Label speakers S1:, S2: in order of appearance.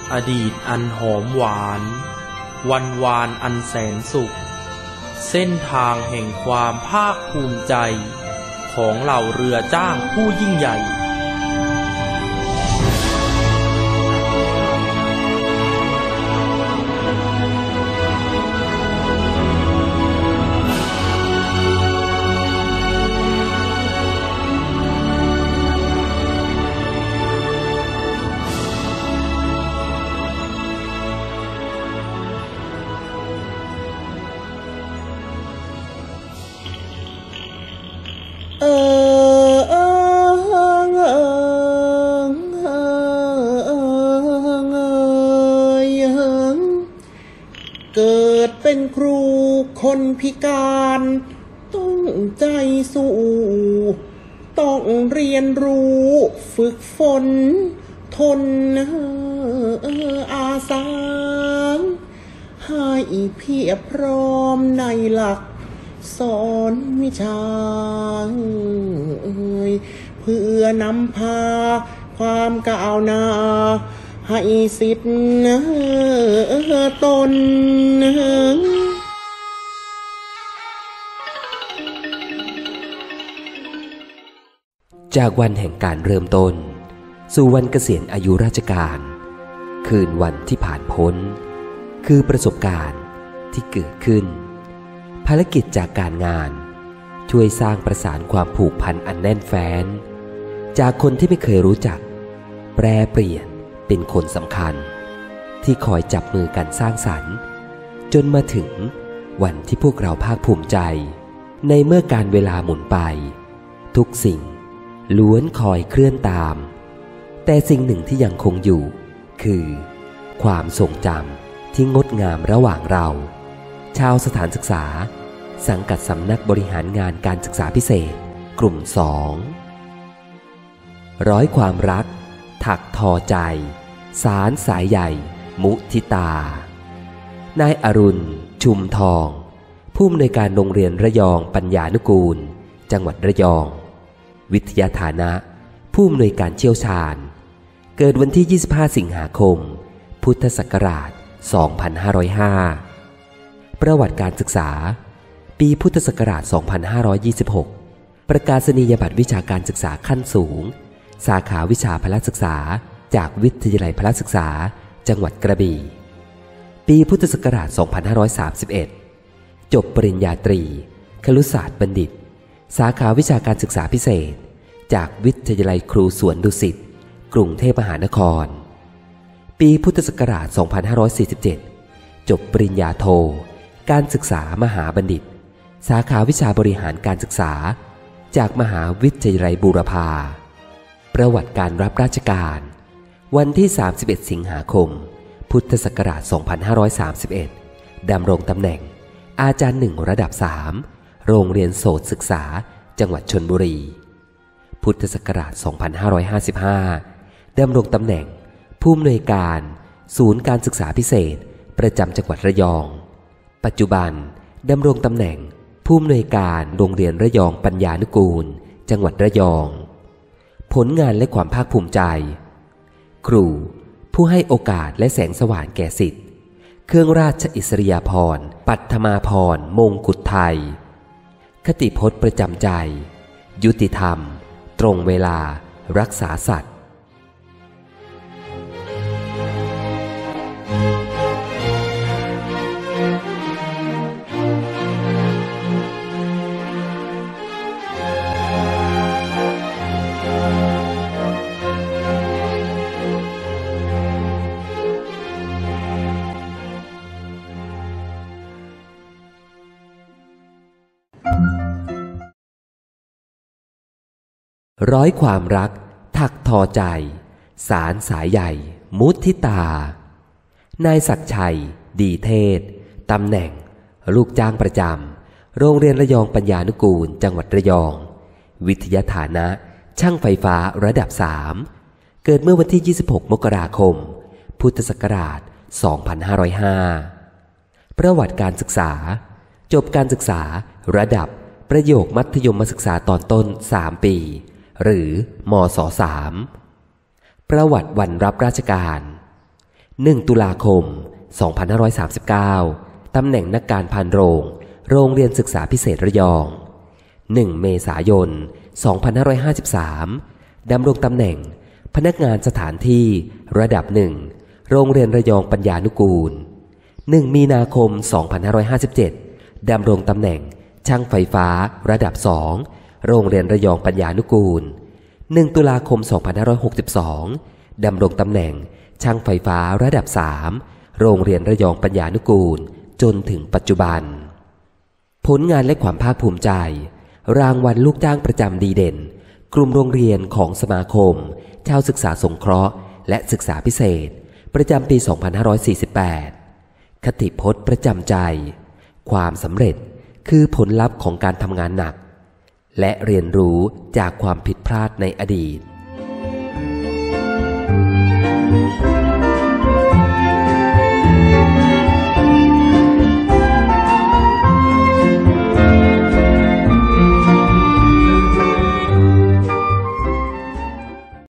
S1: อดีตอันหอมหวานวันวานอันแสนสุขเส้นทางแห่งความภาคภูมิใจของเหล่าเรือจ้างผู้ยิ่งใหญ่
S2: เกิดเป็นครูคนพิการต้องใจสู้ต้องเรียนรู้ฝึกฝนทนอาสาให้เพียบพร้อมในหลักสอนวิชาเพื่อนำพาความก้าวหน้าให้สิทธิ์ตน
S3: จากวันแห่งการเริ่มต้นสู่วันเกษียณอายุราชการคืนวันที่ผ่านพ้นคือประสบการณ์ที่เกิดขึ้นภารกิจจากการงานช่วยสร้างประสานความผูกพันอันแน่นแฟ้นจากคนที่ไม่เคยรู้จักแปรเปลี่ยนเป็นคนสำคัญที่คอยจับมือกันสร้างสรรค์จนมาถึงวันที่พวกเราภาคภูมิใจในเมื่อการเวลาหมุนไปทุกสิ่งล้วนคอยเคลื่อนตามแต่สิ่งหนึ่งที่ยังคงอยู่คือความทรงจำที่งดงามระหว่างเราชาวสถานศึกษาสังกัดสำนักบริหารงานการศึกษาพิเศษกลุ่ม2ร้อยความรักถักทอใจสารสายใหญ่มุทิตานายอรุณชุมทองผู้อำนวยการโรงเรียนระยองปัญญานุกูลจังหวัดระยองวิทยาฐานะผู้อำนวยการเชี่ยวชาญเกิดวันที่25สิงหาคมพุทธศักราช2505ประวัติการศึกษาปีพุทธศักราช2526ประกาศนียบัตรวิชาการศึกษาขั้นสูงสาขาวิชาพละศึกษาจากวิทยาลัยพละศึกษาจังหวัดกระบี่ปีพุทธศักราช2531จบปริญญาตรีครุศาสตร์บัณฑิตสาขาวิชาการศึกษาพิเศษจากวิทยาลัยครูสวนดุสิตกรุงเทพมหานครปีพุทธศักราช2547จบปริญญาโทการศึกษามหาบัณฑิตสาขาวิชาบริหารการศึกษาจากมหาวิทยาลัยบูรพาประวัติการรับราชการวันที่31สิงหาคมพุทธศักราช2531ดำรงตำแหน่งอาจารย์1ระดับ3โรงเรียนโสตศึกษาจังหวัดชลบุรีพุทธศักราช2555ดำรงตำแหน่งผู้อำนวยการศูนย์การศึกษาพิเศษประจำจังหวัดระยองปัจจุบันดำรงตำแหน่งผู้อำนวยการโรงเรียนระยองปัญญานุกูลจังหวัดระยองผลงานและความภาคภูมิใจครูผู้ให้โอกาสและแสงสว่างแก่ศิษย์เครื่องราชอิสริยาภรณ์ปัทมาภรณ์มงกุฎไทยคติพจน์ประจำใจยุติธรรมตรงเวลารักษาสัตว์ร้อยความรักถักทอใจสารสายใหญ่มุทิตานายศักดิ์ชัยดีเทศตำแหน่งลูกจ้างประจำโรงเรียนระยองปัญญานุกูลจังหวัดระยองวิทยาฐานะช่างไฟฟ้าระดับ3เกิดเมื่อวันที่26มกราคมพุทธศักราช2505ประวัติการศึกษาจบการศึกษาระดับประโยคมัธยมศึกษาตอนต้น3ปีหรือมศ3ประวัติวันรับราชการ 1 ตุลาคม 2539 ตำแหน่งนักการพานโรงโรงเรียนศึกษาพิเศษระยอง 1 เมษายน 2553 ดำรงตำแหน่งพนักงานสถานที่ระดับ 1 โรงเรียนระยองปัญญานุกูล 1 มีนาคม 2557 ดำรงตำแหน่งช่างไฟฟ้าระดับ 2 โรงเรียนระยองปัญญานุกูล 1 ตุลาคม 2562 ดำรงตำแหน่งช่างไฟฟ้าระดับ 3 โรงเรียนระยองปัญญานุกูลจนถึงปัจจุบันผลงานและความภาคภูมิใจรางวัลลูกจ้างประจำดีเด่นกลุ่มโรงเรียนของสมาคมชาวศึกษาสงเคราะห์และศึกษาพิเศษประจำปี 2548 คติพจน์ประจำใจความสำเร็จคือผลลัพธ์ของการทำงานหนักและเรียนรู้จากความผิดพลาดในอดีต